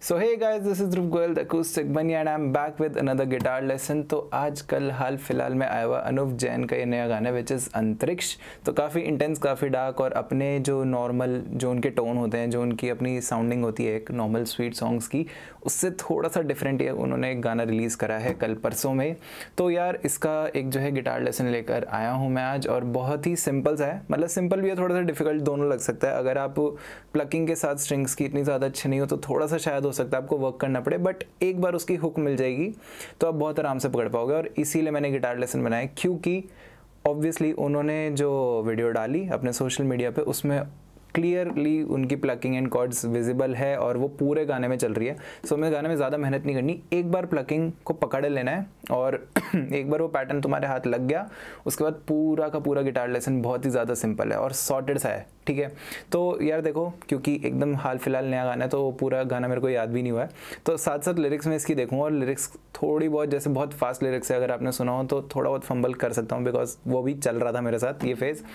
So hey guys, this is Dhruv Goyal the acoustic Bunny and I am back with another guitar lesson. तो आजकल हाल फिलहाल में आया हुआ अनूप जैन का ये नया गाना विच इज़ अंतरिक्ष। तो काफ़ी इंटेंस, काफ़ी डार्क और अपने जो नॉर्मल जो उनके टोन होते हैं, जो उनकी अपनी साउंडिंग होती है एक नॉर्मल स्वीट सॉन्ग्स की, उससे थोड़ा सा डिफरेंट है। उन्होंने एक गाना रिलीज़ करा है कल परसों में। तो यार इसका एक जो है गिटार लेसन लेकर आया हूँ मैं आज, और बहुत ही सिंपल सा है। मतलब सिंपल भी है, थोड़ा सा डिफिकल्ट, दोनों लग सकता है। अगर आप प्लकिंग के साथ स्ट्रिंग्स की इतनी ज़्यादा अच्छी नहीं हो तो थोड़ा सा शायद हो सकता है आपको वर्क करना पड़े, बट एक बार उसकी हुक मिल जाएगी तो आप बहुत आराम से पकड़ पाओगे। और इसीलिए मैंने गिटार लेसन बनाया, क्योंकि ऑब्वियसली उन्होंने जो वीडियो डाली अपने सोशल मीडिया पे उसमें क्लियरली उनकी प्लकिंग एंड कॉर्ड्स विजिबल है और वो पूरे गाने में चल रही है। सो मैं गाने में ज़्यादा मेहनत नहीं करनी, एक बार प्लकिंग को पकड़ लेना है और एक बार वो पैटर्न तुम्हारे हाथ लग गया, उसके बाद पूरा का पूरा गिटार लेसन बहुत ही ज़्यादा सिंपल है और सॉर्टेड सा है। ठीक है, तो यार देखो, क्योंकि एकदम हाल फिलहाल नया गाना है तो पूरा गाना मेरे को याद भी नहीं हुआ है, तो साथ साथ लिरिक्स में इसकी देखूँगा। और लिरिक्स थोड़ी बहुत, जैसे बहुत फास्ट लिरिक्स है, अगर आपने सुना हो तो थोड़ा बहुत फंबल कर सकता हूँ, बिकॉज वो भी चल रहा था मेरे साथ ये फेज़।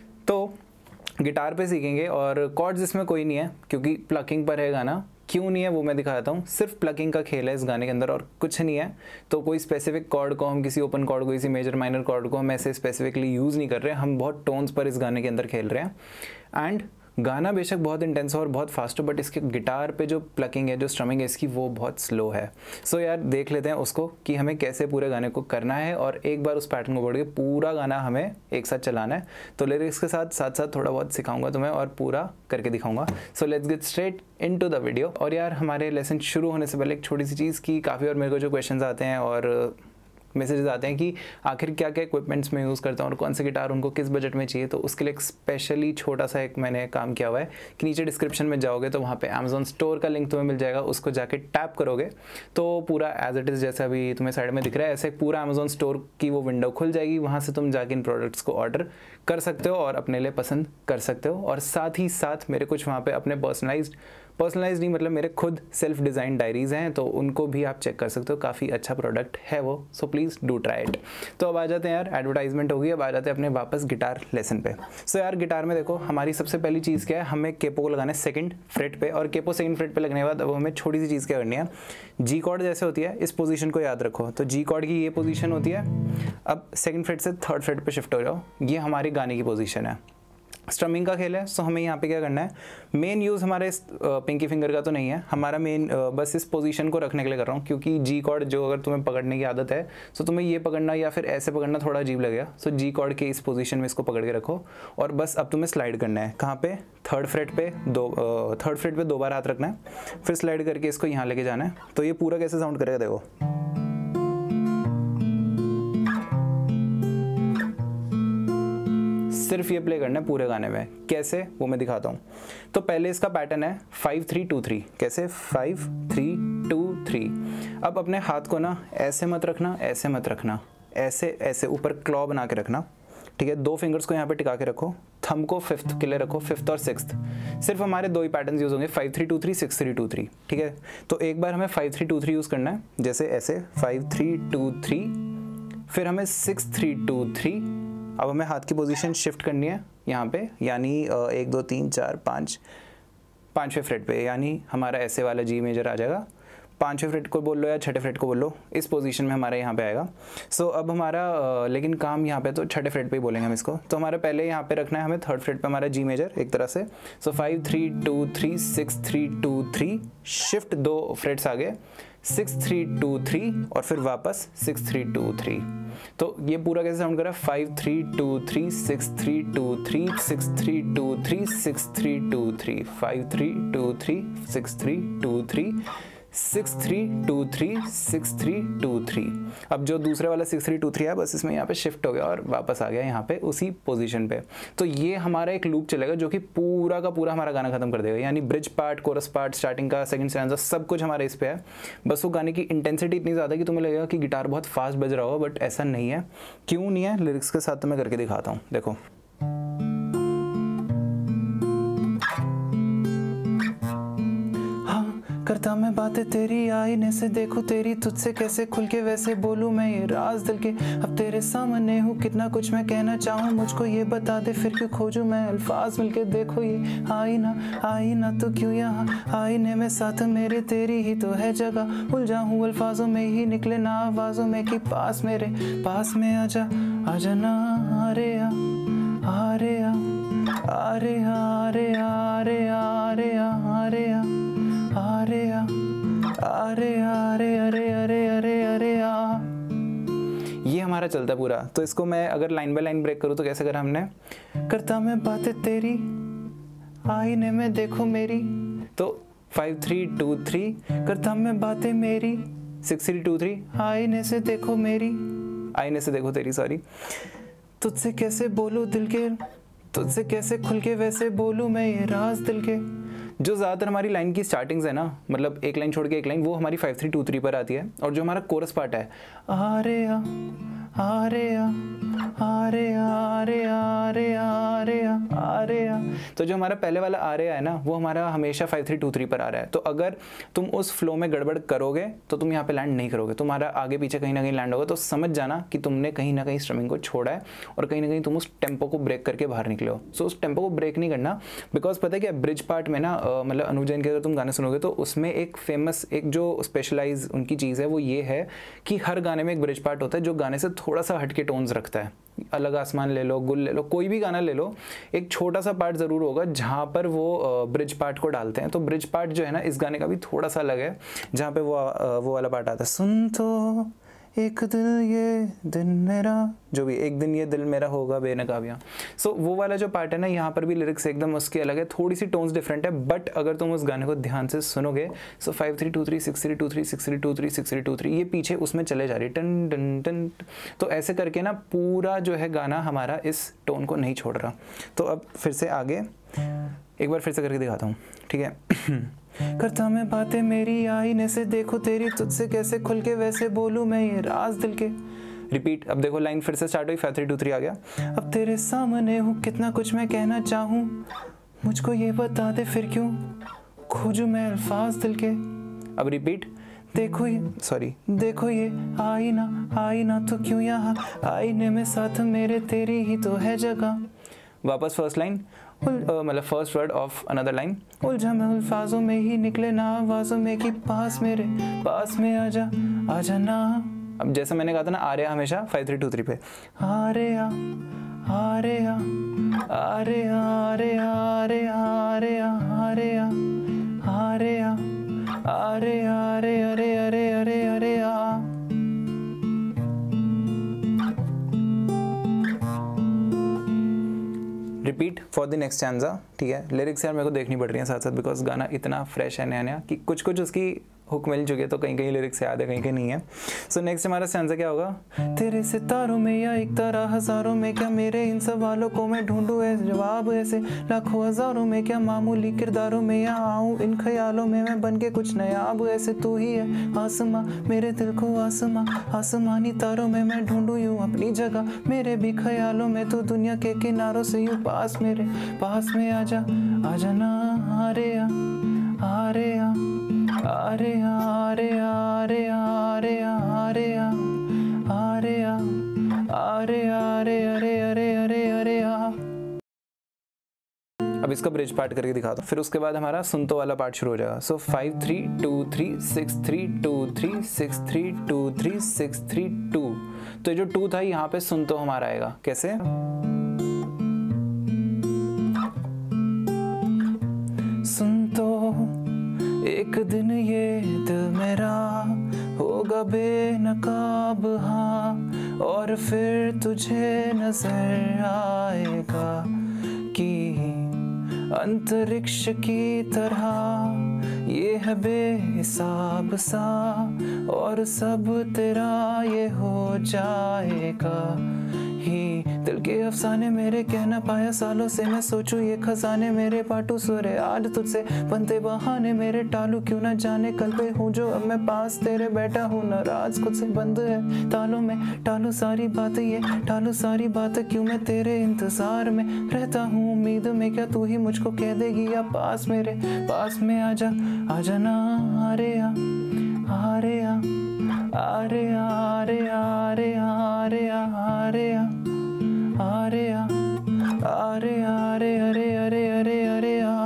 तो गिटार पे सीखेंगे और कॉर्ड्स इसमें कोई नहीं है, क्योंकि प्लकिंग पर है गाना। क्यों नहीं है वो मैं दिखाता हूँ। सिर्फ प्लकिंग का खेल है इस गाने के अंदर और कुछ नहीं है। तो कोई स्पेसिफिक कॉर्ड को हम, किसी ओपन कॉर्ड को, किसी मेजर माइनर कॉर्ड को हम ऐसे स्पेसिफिकली यूज़ नहीं कर रहे हैं। हम बहुत टोन्स पर इस गाने के अंदर खेल रहे हैं। एंड गाना बेशक बहुत इंटेंस हो और बहुत फास्ट हो, बट इसके गिटार पे जो प्लकिंग है, जो स्ट्रमिंग है इसकी, वो बहुत स्लो है। सो यार देख लेते हैं उसको कि हमें कैसे पूरे गाने को करना है, और एक बार उस पैटर्न को पढ़ के पूरा गाना हमें एक साथ चलाना है। तो लिरिक्स के साथ साथ थोड़ा बहुत सिखाऊंगा तुम्हें और पूरा करके दिखाऊंगा। So let's get straight into the video. और यार हमारे लेसन शुरू होने से पहले एक छोटी सी चीज़ की, काफ़ी और मेरे को जो क्वेश्चंस आते हैं और मैसेजेस आते हैं कि आखिर क्या क्या इक्विपमेंट्स में यूज़ करता हूँ और कौन से गिटार उनको किस बजट में चाहिए। तो उसके लिए एक स्पेशली छोटा सा एक मैंने काम किया हुआ है कि नीचे डिस्क्रिप्शन में जाओगे तो वहाँ पे अमेज़ॉन स्टोर का लिंक तुम्हें मिल जाएगा। उसको जाके टैप करोगे तो पूरा एज इट इज़, जैसे अभी तुम्हें साइड में दिख रहा है, ऐसे पूरा अमेज़ॉन स्टोर की वो विंडो खुल जाएगी। वहाँ से तुम जाके इन प्रोडक्ट्स को ऑर्डर कर सकते हो और अपने लिए पसंद कर सकते हो। और साथ ही साथ मेरे कुछ वहाँ पे अपने पर्सनलाइज्ड नहीं, मतलब मेरे खुद सेल्फ डिज़ाइन डायरीज़ हैं, तो उनको भी आप चेक कर सकते हो। काफ़ी अच्छा प्रोडक्ट है वो, so please do try it. तो अब आ जाते हैं यार, एडवर्टाइजमेंट होगी, अब आ जाते हैं अपने वापस गिटार लेसन पे। सो यार गिटार में देखो, हमारी सबसे पहली चीज़ क्या है, हमें केपो को लगाना है सेकंड फ्रेट पे। और केपो सेकंड फ्रेट पे लगने के बाद अब हमें छोटी सी चीज़ क्या करनी है, जी कॉर्ड जैसे होती है, इस पोजीशन को याद रखो। तो जी कॉर्ड की ये पोजीशन होती है। अब सेकंड फ्रेट से थर्ड फ्रेट पे शिफ्ट हो जाओ, ये हमारी गाने की पोजीशन है। स्ट्रमिंग का खेल है। सो हमें यहाँ पे क्या करना है, मेन यूज़ हमारे इस पिंकी फिंगर का तो नहीं है, हमारा मेन बस इस पोजीशन को रखने के लिए कर रहा हूँ। क्योंकि जी कॉर्ड जो अगर तुम्हें पकड़ने की आदत है, सो तुम्हें ये पकड़ना या फिर ऐसे पकड़ना थोड़ा अजीब लगेगा। सो जी कॉर्ड के इस पोजीशन में इसको पकड़ के रखो और बस अब तुम्हें स्लाइड करना है। कहाँ पे, थर्ड फ्रेट पे दो बार हाथ रखना है, फिर स्लाइड करके इसको यहाँ लेके जाना है। तो ये पूरा कैसे साउंड करेगा देखो, सिर्फ ये प्ले करना है पूरे गाने में। कैसे वो मैं दिखाता हूँ। तो पहले इसका पैटर्न है 5-3-2-3। कैसे, 5-3-2-3। अब अपने हाथ को ना ऐसे मत रखना, ऐसे मत रखना, ऐसे ऐसे ऊपर क्लॉ बना के रखना। ठीक है, दो फिंगर्स को यहाँ पे टिका के रखो, थंब को फिफ्थ के लिए रखो, फिफ्थ और सिक्स्थ। सिर्फ हमारे दो ही पैटर्न यूज़ होंगे, 5-3-2-3, 6-3-2-3। ठीक है, तो एक बार हमें 5-3-2-3 यूज़ करना है, जैसे ऐसे 5-3-2-3, फिर हमें 6-3-2-3। अब हमें हाथ की पोजीशन शिफ्ट करनी है यहाँ पे, यानी 1 2 3 4 5 पाँचवें फ्रेट पे, यानी हमारा ऐसे वाला जी मेजर आ जाएगा। पाँचवें फ्रेट को बोल लो या छठे फ्रेट को बोल लो, इस पोजीशन में हमारा यहाँ पे आएगा। सो अब हमारा लेकिन काम यहाँ पे तो छठे फ्रेट पे ही बोलेंगे हम इसको। तो हमारे पहले यहाँ पे रखना है हमें थर्ड फ्रेट पे हमारा जी मेजर एक तरह से। सो 5-3-2-3, 6-3-2-3, शिफ्ट दो फ्रेट्स आगे, 6-3-2-3 और फिर वापस 6-3-2-3। तो ये पूरा कैसे साउंड कर रहा है, 5-3-2-3, 6-3-2-3, 6-3-2-3, 6-3-2-3, 5-3-2-3, 6-3-2-3, 6-3-2-3, 6-3-2-3। अब जो दूसरे वाला 6-3-2-3 है, बस इसमें यहाँ पे शिफ्ट हो गया और वापस आ गया यहाँ पे उसी पोजीशन पे। तो ये हमारा एक लूप चलेगा जो कि पूरा का पूरा हमारा गाना खत्म कर देगा। यानी bridge part, chorus part, starting का, सेकंड स्टैंजा, सब कुछ हमारे इस पे है। बस वो गाने की इंटेंसिटी इतनी ज़्यादा कि तुम्हें लगेगा कि गिटार बहुत फास्ट बज रहा होगा, बट ऐसा नहीं है। क्यों नहीं है, लिरिक्स के साथ तो मैं करके दिखाता हूँ। देखो, करता मैं बातें तेरी आईने से देखूं तेरी, तुझसे कैसे खुल के वैसे बोलूं मैं ये राज दिल के। अब तेरे सामने हूँ कितना कुछ मैं कहना चाहूँ, मुझको ये बता दे फिर क्यों खोजूं मैं अल्फाज मिलके। देखो ये आईना आईना तो क्यों यहाँ, आईने में साथ मेरे तेरी ही तो है जगह। उलझा हूँ अल्फाजों में ही निकले ना आवाजों में कि पास मेरे पास में आजा आजा ना। अरे आ अरे आ अरे अरे अरे अरे अरे अरे अरे अरे अरे अरे अरे अरे आ। ये हमारा चलता पूरा। तो इसको मैं अगर लाइन बाय लाइन ब्रेक करूँ तो कैसे करा हमने, करता मैं बातें तेरी आईने में देखो मेरी, तो 5 3 2 3, करता मैं बातें मेरी 6 3 2 3, आईने से देखो मेरी, आईने से देखो तेरी सॉरी। तुझसे कैसे बोलूं दिल के, तुझसे कैसे खुल के वैसे बोलूं मैं ये राज दिल के। जो ज़्यादातर हमारी लाइन की स्टार्टिंग्स है ना, मतलब एक लाइन छोड़ के एक लाइन, वो हमारी 5 3 2 3 पर आती है। और जो हमारा कोरस पार्ट है आरे आ आरे आ आरे आरे आरे आरे आरे आ, तो जो हमारा पहले वाला आरे है ना वो हमारा हमेशा 5 3 2 3 पर आ रहा है। तो अगर तुम उस फ्लो में गड़बड़ करोगे तो तुम यहाँ पे लैंड नहीं करोगे, तुम्हारा आगे पीछे कहीं ना कहीं लैंड होगा। तो समझ जाना कि तुमने कहीं ना कहीं स्ट्रमिंग को छोड़ा है और कहीं ना कहीं तुम उस टेम्पो को ब्रेक करके बाहर निकले हो। सो उस टेम्पो को ब्रेक नहीं करना, बिकॉज पता है क्या, ब्रिज पार्ट में ना मतलब अनुव जैन के अगर तुम गाने सुनोगे तो उसमें एक फेमस एक जो स्पेशलाइज उनकी चीज़ है वो ये है कि हर गाने में एक ब्रिज पार्ट होता है जो गाने से थोड़ा सा हटके टोन्स रखता है। अलग आसमान ले लो, गुल ले लो, कोई भी गाना ले लो, एक छोटा सा पार्ट ज़रूर होगा जहाँ पर वो ब्रिज पार्ट को डालते हैं। तो ब्रिज पार्ट जो है ना इस गाने का भी थोड़ा सा अलग है, जहाँ पे वो वाला पार्ट आता है, सुन तो एक दिल ये दिन मेरा, जो भी एक दिन ये दिल मेरा होगा बेनकाबियाँ। सो वो वाला जो पार्ट है ना यहाँ पर भी लिरिक्स एकदम उसकी अलग है, थोड़ी सी टोन्स डिफरेंट है, बट अगर तुम उस गाने को ध्यान से सुनोगे सो 5 3 2 3 6 3 2 3 6 3 2 3 6 3 2 3 ये पीछे उसमें चले जा रही है टन टन टन। तो ऐसे करके ना पूरा जो है गाना हमारा इस टोन को नहीं छोड़ रहा। तो अब फिर से आगे एक बार फिर से करके दिखाता हूँ, ठीक है। करता मैं बातें मेरी आईने से देखो तेरी, तुझसे कैसे खुल के वैसे बोलूं मैं ये राज दिल के। रिपीट, अब देखो लाइन फिर से स्टार्ट हुई, 5 3 2 3 आ गया। अब तेरे सामने हूँ कितना कुछ मैं कहना चाहूँ, मुझको ये बता दे फिर क्यों खोजूं मैं अल्फाज दिल के। अब रिपीट, देखो ये सॉरी देखो ये आईना आईना तो क्यों यहाँ, आईने में साथ मेरे तेरी ही तो है जगह। वापस फर्स्ट लाइन, मतलब first word of another line, उलझा मैं अल्फाजों में ही निकले ना आवाजों में कि पास मेरे पास में आजा आजा ना। अब जैसा मैंने कहा था ना आ रहा हमेशा 5 3 2 3 पे, आ रे आ आ रे आ आ रे आ रे आ रे आ रे आ रे आ रे आ अरे अरे अरे अरे अरे अरे आ। Repeat for the next stanza, ठीक है। लिरिक्स यार मेरे को देखनी पड़ रही है साथ साथ, बिकॉज गाना इतना फ्रेश है नया नया कि कुछ कुछ उसकी हुक मिल चुकी है, तो कहीं कहीं लिरिक्स याद है कहीं कहीं नहीं है। सो नेक्स्ट हमारा स्टैंजा क्या होगा, तेरे सितारों में या एक तरह हजारों में, क्या मेरे इन सवालों को मैं ढूंढूं ऐसे जवाब, ऐसे लाखों हजारों में, क्या मामूली किरदारों में या आऊं इन ख्यालों में मैं बन के कुछ नया। अब ऐसे तू ही है आसमां मेरे दिल को आसमां, आसमानी तारों में मैं ढूंढूं यूं अपनी जगह, मेरे भी ख्यालों में तू दुनिया के किनारों से यूं पास मेरे पास में आजा आजा ना। अरे आ अरे आ अरे अरे अरे अरे अरे अरे अरे अरे अरे अरे अरे अरे आ। अब इसका ब्रिज पार्ट करके दिखा दो, फिर उसके बाद हमारा सुनतो वाला पार्ट शुरू हो जाएगा। सो 5 3 2 3 6 3 2 3 6 3 2 3 6 3 2। तो जो 2 था यहाँ पे सुनतो हमारा आएगा कैसे, सुनतो एक दिन ये दिल मेरा होगा बेनकाब हाँ, और फिर तुझे नजर आएगा कि अंतरिक्ष की तरह ये है बेहिसाब सा, और सब तेरा ये हो जाएगा ही। दिल के अफसाने मेरे कह ना पाया सालों से मैं सोचूं ये खजाने मेरे पाटू सुरे, आज तुझसे बनते बहाने मेरे टालू क्यों ना जाने कल पे हूँ जो अब मैं पास तेरे बैठा हूँ, नाराज खुद से बंद है तालों में टालू सारी बातें, ये टालू सारी बातें क्यों मैं तेरे इंतजार में रहता हूँ उम्मीद में, क्या तू ही मुझको कह देगी या पास मेरे पास में आजा आजा ना रे आ रे आ रे आ रे आ रे आ रे आ रे आ रे आ अरे अरे अरे अरे अरे अरे आ।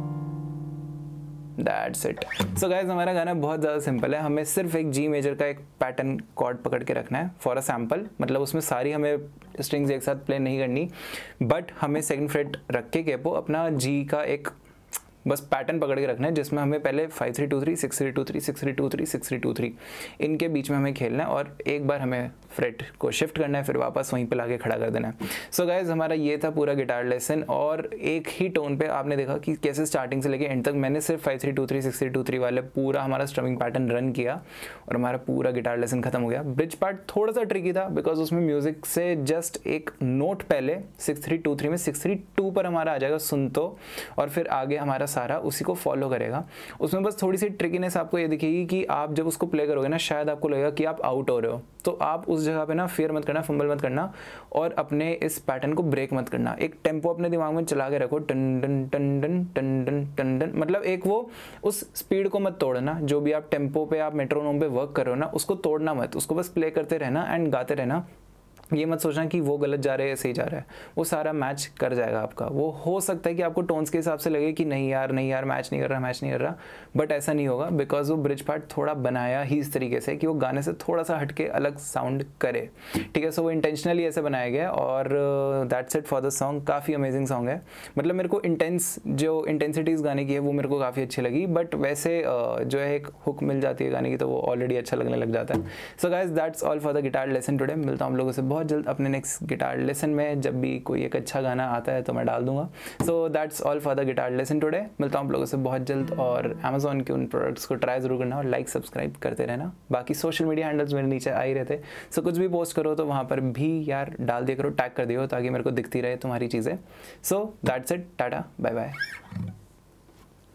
That's it. So guys, हमारा गाना बहुत ज़्यादा सिंपल है, हमें सिर्फ एक जी मेजर का एक पैटर्न कॉर्ड पकड़ के रखना है फॉर अ सैम्पल, मतलब उसमें सारी हमें स्ट्रिंग्स एक साथ प्ले नहीं करनी, बट हमें सेकंड फ्रेट रख के कैपो अपना जी का एक बस पैटर्न पकड़ के रखना है, जिसमें हमें पहले 5-3-2-3 6-3-2-3 6-3-2-3 6-3-2-3 इनके बीच में हमें खेलना है और एक बार हमें फ्रेट को शिफ्ट करना है, फिर वापस वहीं पे लाके खड़ा कर देना है। सो गाइज, हमारा ये था पूरा गिटार लेसन, और एक ही टोन पे आपने देखा कि कैसे स्टार्टिंग से लेके एंड तक मैंने सिर्फ 5-3-2-3 6-3-2-3 वाले पूरा हमारा स्ट्रमिंग पैटर्न रन किया और हमारा पूरा गिटार लेसन खत्म हो गया। ब्रिज पार्ट थोड़ा सा ट्रिकी था बिकॉज उसमें म्यूजिक से जस्ट एक नोट पहले 6-3-2-3 में 6-3-2 पर हमारा आ जाएगा सुन तो, और फिर आगे हमारा सारा उसी को फॉलो करेगा। उसमें बस थोड़ी सी ट्रिकीनेस आपको ये दिखेगी कि आप जब उसको प्ले करोगे ना, शायद आपको लगेगा कि आप आउट हो रहे हो, तो आप उस जगह पे ना फेयर मत करना, फंबल मत करना और अपने इस पैटर्न को ब्रेक मत करना। एक टेम्पो अपने दिमाग में चला के रखो, टन टन टन टन टन टन टन टन, मतलब एक वो उस स्पीड को मत तोड़ना। जो भी आप टेम्पो पे, आप मेट्रोनोम पे वर्क कर रहे हो ना, उसको तोड़ना मत, उसको बस प्ले करते रहना एंड गाते रहना। ये मत सोचना कि वो गलत जा रहा है सही जा रहा है, वो सारा मैच कर जाएगा आपका। वो हो सकता है कि आपको टोन्स के हिसाब से लगे कि नहीं यार मैच नहीं कर रहा, बट ऐसा नहीं होगा बिकॉज वो ब्रिज पार्ट थोड़ा बनाया ही इस तरीके से कि वो गाने से थोड़ा सा हटके अलग साउंड करे, ठीक है। सो वो इंटेंशनली ऐसे बनाया गया और that's it for the song. काफ़ी अमेजिंग सॉन्ग है, मतलब मेरे को जो इंटेंसिटी इस गाने की है वो मेरे को काफ़ी अच्छी लगी, बट वैसे जो है एक हुक मिल जाती है गाने की तो वो ऑलरेडी अच्छा लगने लग जाता है। So guys, that's all for the guitar lesson today. मिलता हूँ हम लोगों से बहुत जल्द अपने नेक्स्ट गिटार लेसन में। जब भी कोई एक अच्छा गाना आता है तो मैं डाल दूंगा। So that's all for the guitar lesson today. मिलता हूँ आप लोगों से बहुत जल्द, और अमेजोन के उन प्रोडक्ट्स को ट्राई जरूर करना और लाइक सब्सक्राइब करते रहना। बाकी सोशल मीडिया हैंडल्स मेरे नीचे आ ही रहते, सो कुछ भी पोस्ट करो तो वहाँ पर भी यार डाल दिया करो, टैग कर दियो ताकि मेरे को दिखती रहे तुम्हारी चीज़ें। So that's it, tata bye bye.